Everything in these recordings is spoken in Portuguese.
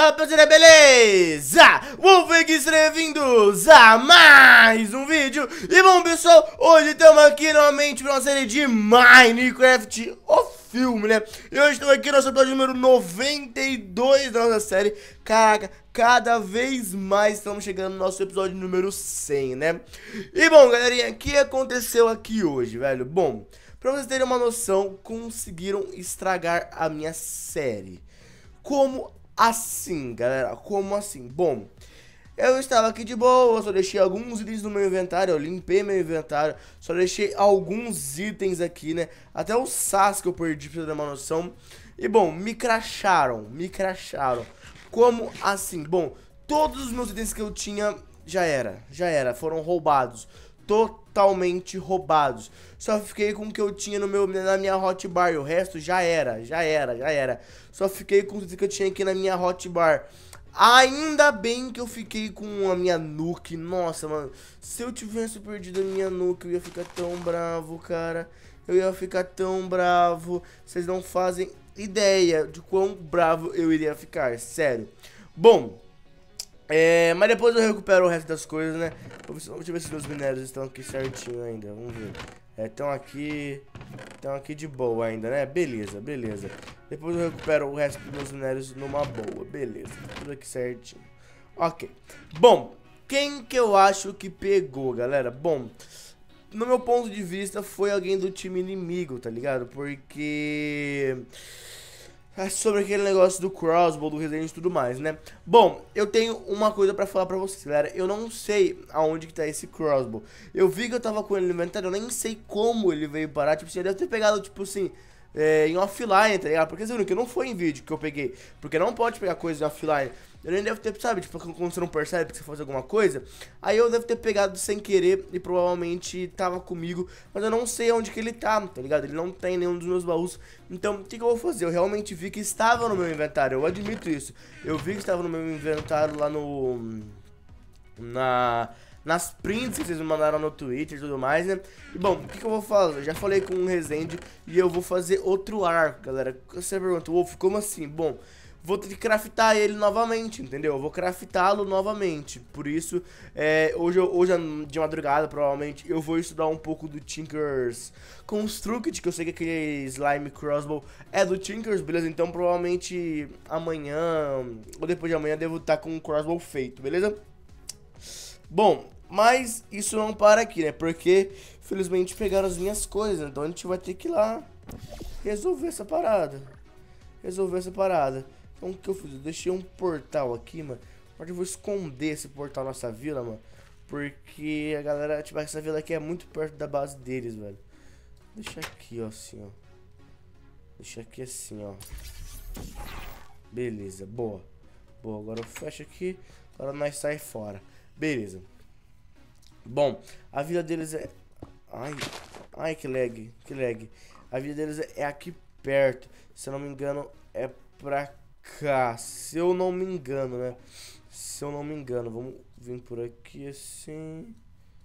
Fala rapaziada, beleza? Wolfix, bem-vindos a mais um vídeo. E bom pessoal, hoje estamos aqui novamente para uma série de Minecraft, o filme, né? E hoje estamos aqui no nosso episódio número 92 da nossa série. Caraca, cada vez mais estamos chegando no nosso episódio número 100, né? E bom galerinha, o que aconteceu aqui hoje, velho? Bom, pra vocês terem uma noção, conseguiram estragar a minha série. Como assim, galera? Como assim? Bom, eu estava aqui de boa, só deixei alguns itens no meu inventário, eu limpei meu inventário, só deixei alguns itens aqui, né? Até o sas que eu perdi, pra você ter uma noção. E bom, me cracharam. Como assim? Bom, todos os meus itens que eu tinha já era, foram roubados. Totalmente roubados. Só fiquei com o que eu tinha na minha hotbar. E o resto já era. Só fiquei com o que eu tinha aqui na minha hotbar. Ainda bem que eu fiquei com a minha nuke. Nossa, mano, se eu tivesse perdido a minha nuke, eu ia ficar tão bravo, cara. Eu ia ficar tão bravo. Vocês não fazem ideia de quão bravo eu iria ficar, sério. Bom, mas depois eu recupero o resto das coisas, né? Deixa eu ver se meus minérios estão aqui certinho ainda. Vamos ver. Estão aqui de boa ainda, né? Beleza. Depois eu recupero o resto dos meus minérios numa boa. Beleza, tudo aqui certinho. Ok. Bom, quem que eu acho que pegou, galera? Bom, no meu ponto de vista foi alguém do time inimigo, tá ligado? Porque sobre aquele negócio do crossbow, do Resident e tudo mais, né? Bom, eu tenho uma coisa pra falar pra vocês, galera. Eu não sei aonde que tá esse crossbow. Eu vi que eu tava com ele no inventário, eu nem sei como ele veio parar. Tipo assim, eu deve ter pegado, tipo assim, em offline, tá ligado? Porque, segundo, que não foi em vídeo que eu peguei. Porque não pode pegar coisa em offline. Eu nem devo ter, sabe, tipo, quando você não percebe que você faz alguma coisa. Aí eu devo ter pegado sem querer e provavelmente tava comigo. Mas eu não sei onde que ele tá ligado? Ele não tem nenhum dos meus baús. Então, o que eu vou fazer? Eu realmente vi que estava no meu inventário, eu admito isso. Eu vi que estava no meu inventário lá nas prints que vocês me mandaram no Twitter e tudo mais, né? E bom, o que eu vou fazer? Eu já falei com o Resende e eu vou fazer outro arco, galera. Você pergunta, Wolf, como assim? Bom, vou ter que craftar ele novamente, entendeu? Eu vou craftá-lo novamente. Por isso, hoje de madrugada, provavelmente, eu vou estudar um pouco do Tinker's Construct, que eu sei que aquele slime crossbow é do Tinker's, beleza? Então, provavelmente, amanhã ou depois de amanhã, devo estar com o crossbow feito, beleza? Bom, mas isso não para aqui, né? Porque, felizmente, pegaram as minhas coisas. Então, a gente vai ter que ir lá resolver essa parada. Então o que eu fiz? Eu deixei um portal aqui, mano. Agora eu vou esconder esse portal na nossa vila, mano. Porque a galera, tipo, essa vila aqui é muito perto da base deles, velho. Deixa aqui, ó, assim, ó. Deixa aqui assim, ó. Beleza, boa. Boa, agora eu fecho aqui. Agora nós sai fora. Beleza. Bom, a vila deles é... Ai, que lag. A vila deles é aqui perto. Se eu não me engano, é pra cá. Se eu não me engano, né? Vamos vir por aqui assim.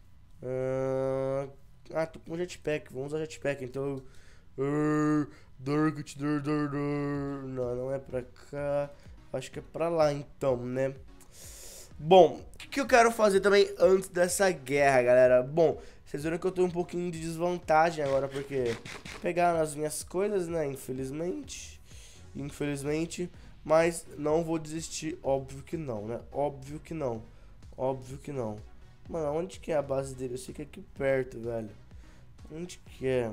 Tô com jetpack. Vamos usar jetpack. Então. Não é pra cá. Acho que é pra lá então, né? Bom, o que eu quero fazer também antes dessa guerra, galera? Bom, vocês viram que eu tô um pouquinho de desvantagem agora, porque pegaram as minhas coisas, né? Infelizmente, mas não vou desistir, óbvio que não, né? Óbvio que não. Mano, onde que é a base dele? Eu sei que é aqui perto, velho. Onde que é?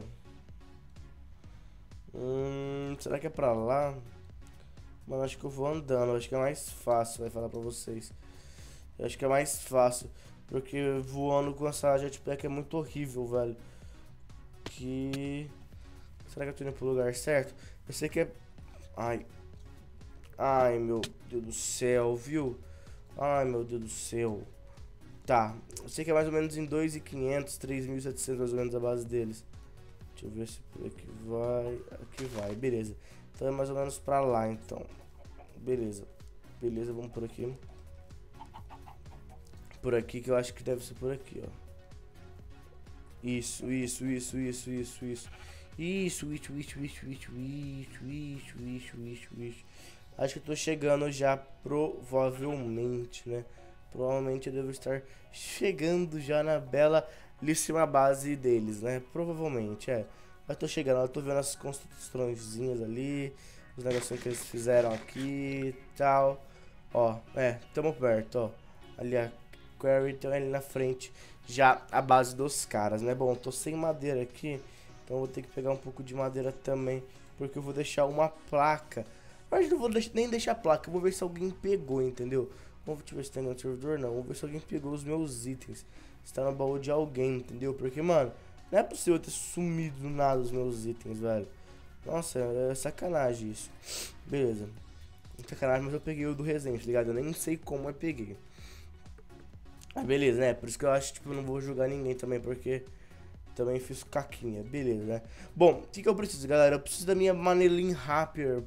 Será que é pra lá? Mano, acho que eu vou andando, acho que é mais fácil, vai falar pra vocês. Eu acho que é mais fácil, porque voando com essa jetpack é muito horrível, velho. Será que eu tô indo pro lugar certo? Eu sei que é... Ai, meu Deus do céu, viu? Ai, meu Deus do céu. Tá, eu sei que é mais ou menos em 2.500, 3.700 mais ou menos a base deles. Deixa eu ver se por aqui vai. Aqui vai, beleza. Então é mais ou menos pra lá, então. Beleza, vamos por aqui. Por aqui, que eu acho que deve ser por aqui, ó. Isso. Acho que eu tô chegando já, provavelmente, né? Provavelmente eu devo estar chegando já na belíssima base deles, né? Provavelmente, é. Mas tô chegando, eu tô vendo as construçõezinhas ali, os negocinhos que eles fizeram aqui e tal. Ó, tamo perto, ó. Ali a Quarry tem ali na frente, já a base dos caras, né? Bom, tô sem madeira aqui, então vou ter que pegar um pouco de madeira também, porque eu vou deixar uma placa. Mas não vou nem deixar a placa, eu vou ver se alguém pegou, entendeu? Vamos ver se tem no servidor, não. Vamos ver se alguém pegou os meus itens. Está no baú de alguém, entendeu? Porque, mano, não é possível ter sumido do nada os meus itens, velho. Nossa, é sacanagem isso. Beleza. Sacanagem, mas eu peguei o do Resident, tá ligado? Eu nem sei como eu peguei. Ah, beleza, né? Por isso que eu acho, tipo, eu não vou julgar ninguém também, porque também fiz caquinha. Beleza, né? Bom, o que eu preciso, galera? Eu preciso da minha Manelin Rapier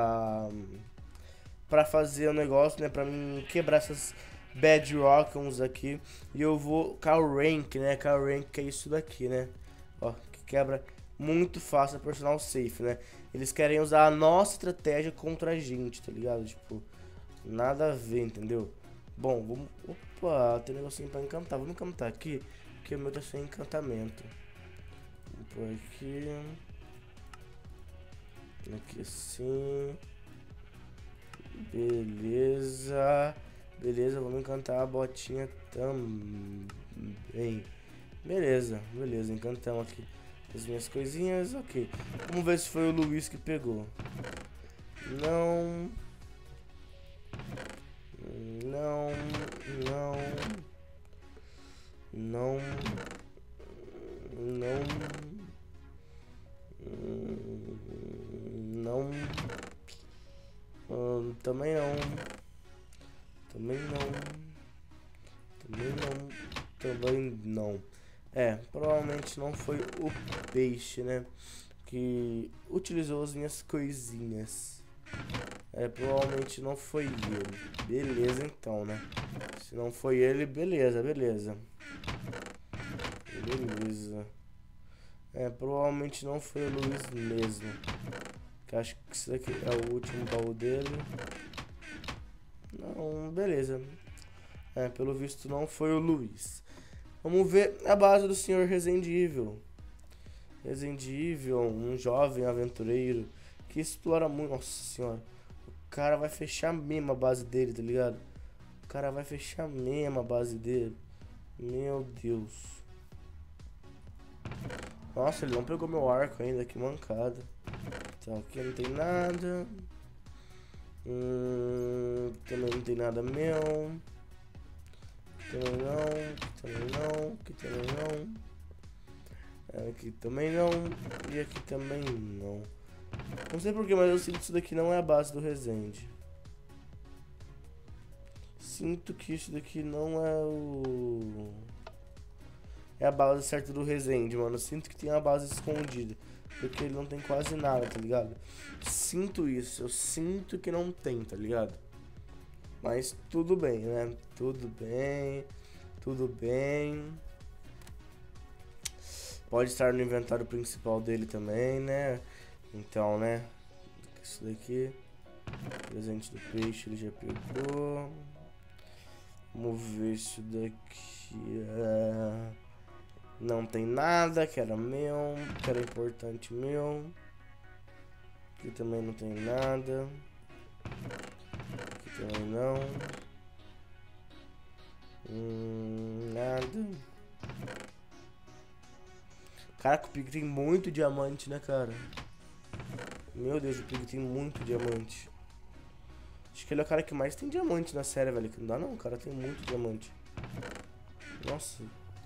pra fazer o negócio, né? Pra mim quebrar essas Bedrockons aqui. E eu vou Cal Rank, né? Cal Rank que é isso daqui, né? Ó, que quebra muito fácil a personal safe, né? Eles querem usar a nossa estratégia contra a gente, tá ligado? Tipo, nada a ver, entendeu? Bom, vamos... Opa, tem um negocinho pra encantar. Vamos encantar aqui, porque o meu tá sem encantamento. Vamos por aqui. Aqui assim. Beleza. Beleza, vamos encantar a botinha também. Beleza, beleza, encantamos aqui as minhas coisinhas, ok. Vamos ver se foi o Luiz que pegou. Não. Não, não. Não. Não. Não. Também não. Também não. Também não. Também não. Provavelmente não foi o peixe, né? Que utilizou as minhas coisinhas. Provavelmente não foi ele. Beleza, então, né? Se não foi ele, beleza, beleza. Beleza. Provavelmente não foi o Luiz mesmo. Que acho que isso daqui é o último baú dele. Não, beleza. Pelo visto não foi o Luiz. Vamos ver a base do senhor Resident Evil. Resident Evil, um jovem aventureiro que explora muito. Nossa senhora. O cara vai fechar mesmo a base dele, tá ligado? O cara vai fechar mesmo a base dele. Meu Deus. Nossa, ele não pegou meu arco ainda, que mancada. Então aqui não tem nada. Também não tem nada meu. Também não. Aqui também não. Aqui também não. E aqui também não. Não sei porquê, mas eu sinto que isso daqui não é a base do Resende. Sinto que isso daqui não é o... É a base certa do Resende, mano. Eu sinto que tem uma base escondida. Porque ele não tem quase nada, tá ligado? Sinto isso. Eu sinto que não tem, tá ligado? Mas tudo bem, né? Tudo bem. Tudo bem. Pode estar no inventário principal dele também, né? Então, né? Isso daqui. Presente do peixe, ele já pegou. Vamos ver isso daqui. Não tem nada, que era meu. Que era importante meu. Aqui também não tem nada. Aqui também não. Nada. Caraca, o Pig tem muito diamante, né, cara? Meu Deus, o Pig tem muito diamante. Acho que ele é o cara que mais tem diamante na série, velho. Que não dá não, o cara tem muito diamante. Nossa.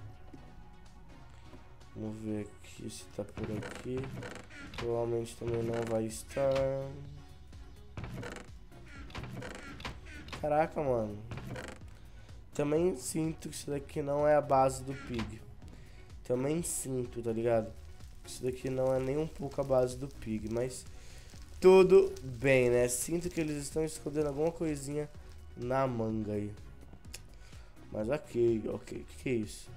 Vamos ver aqui se tá por aqui. Provavelmente também não vai estar. Caraca, mano. Também sinto que isso daqui não é a base do Pig. Também sinto, tá ligado? Isso daqui não é nem um pouco a base do Pig, mas tudo bem, né? Sinto que eles estão escondendo alguma coisinha na manga aí. Mas ok. O que é isso?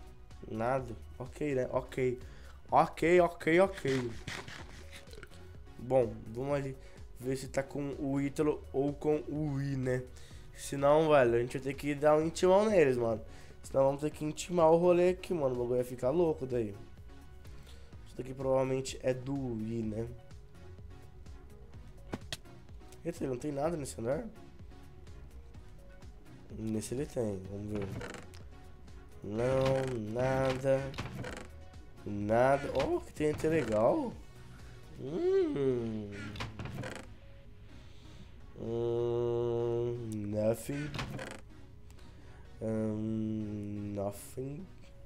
Nada? Ok, né? Ok. Bom, vamos ali ver se tá com o Ítalo ou com o I, né? Senão, velho, a gente vai ter que dar um intimão neles, mano. Senão vamos ter que intimar o rolê aqui, mano. O bagulho vai ficar louco daí. Isso daqui provavelmente é do I, né? Eita, ele não tem nada nesse andar? Nesse ele tem, vamos ver. Não, nada. Nada. Oh, que tem até legal. Nothing. Nothing.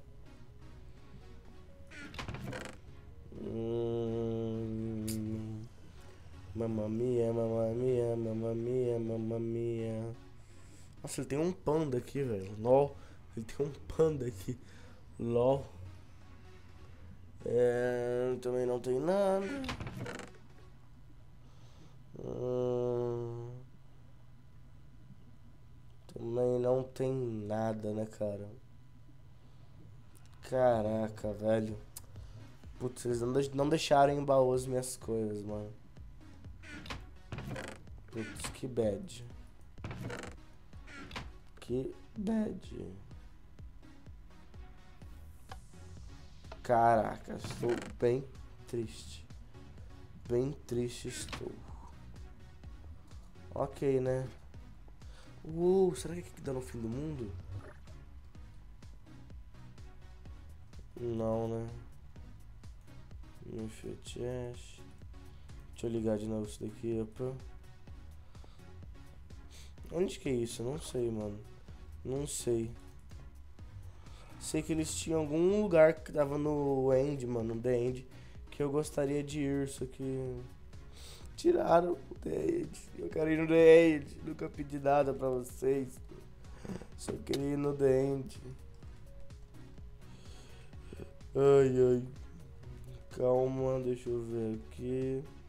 Mamma mia, mamma mia, mamma mia, mamma mia. Nossa, ele tem um panda aqui, velho. LOL. Ele tem um panda aqui. LOL. Também não tem nada. Também não tem nada, né, cara? Caraca, velho. Putz, eles não deixaram em baú as minhas coisas, mano. Putz, que bad. Que bad. Caraca, estou bem triste. Bem triste estou. Ok, né? Será que aqui dá no fim do mundo? Não, né? Deixa eu ligar de novo isso daqui, opa. Onde que é isso? Eu não sei, mano. Não sei. Sei que eles tinham algum lugar que tava no End, mano, no The End, que eu gostaria de ir, só que tiraram o The End. Eu quero ir no The End. Nunca pedi nada pra vocês. Só queria ir no The End. Ai, ai. Calma, deixa eu ver aqui.